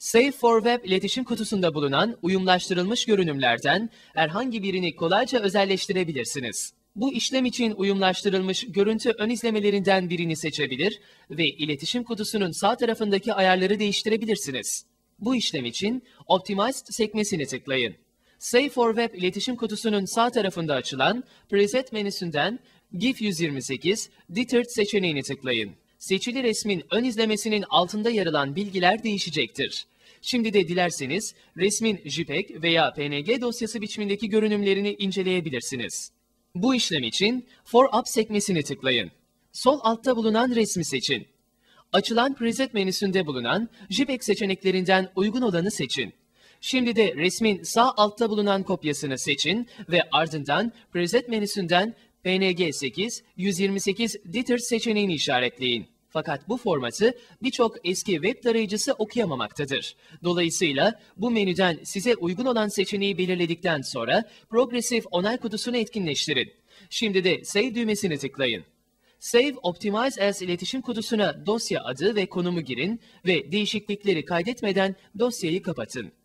Save for Web iletişim kutusunda bulunan uyumlaştırılmış görünümlerden herhangi birini kolayca özelleştirebilirsiniz. Bu işlem için uyumlaştırılmış görüntü ön izlemelerinden birini seçebilir ve iletişim kutusunun sağ tarafındaki ayarları değiştirebilirsiniz. Bu işlem için Optimized sekmesini tıklayın. Save for Web iletişim kutusunun sağ tarafında açılan Preset menüsünden GIF 128 Detached seçeneğini tıklayın. Seçili resmin ön izlemesinin altında yer alan bilgiler değişecektir. Şimdi de dilerseniz resmin JPEG veya PNG dosyası biçimindeki görünümlerini inceleyebilirsiniz. Bu işlem için For Up sekmesini tıklayın. Sol altta bulunan resmi seçin. Açılan preset menüsünde bulunan JPEG seçeneklerinden uygun olanı seçin. Şimdi de resmin sağ altta bulunan kopyasını seçin ve ardından preset menüsünden PNG 8 128 Detached seçeneğini işaretleyin. Fakat bu formatı birçok eski web tarayıcısı okuyamamaktadır. Dolayısıyla bu menüden size uygun olan seçeneği belirledikten sonra Progressive onay kutusunu etkinleştirin. Şimdi de Save düğmesini tıklayın. Save Optimize As iletişim kutusuna dosya adı ve konumu girin ve değişiklikleri kaydetmeden dosyayı kapatın.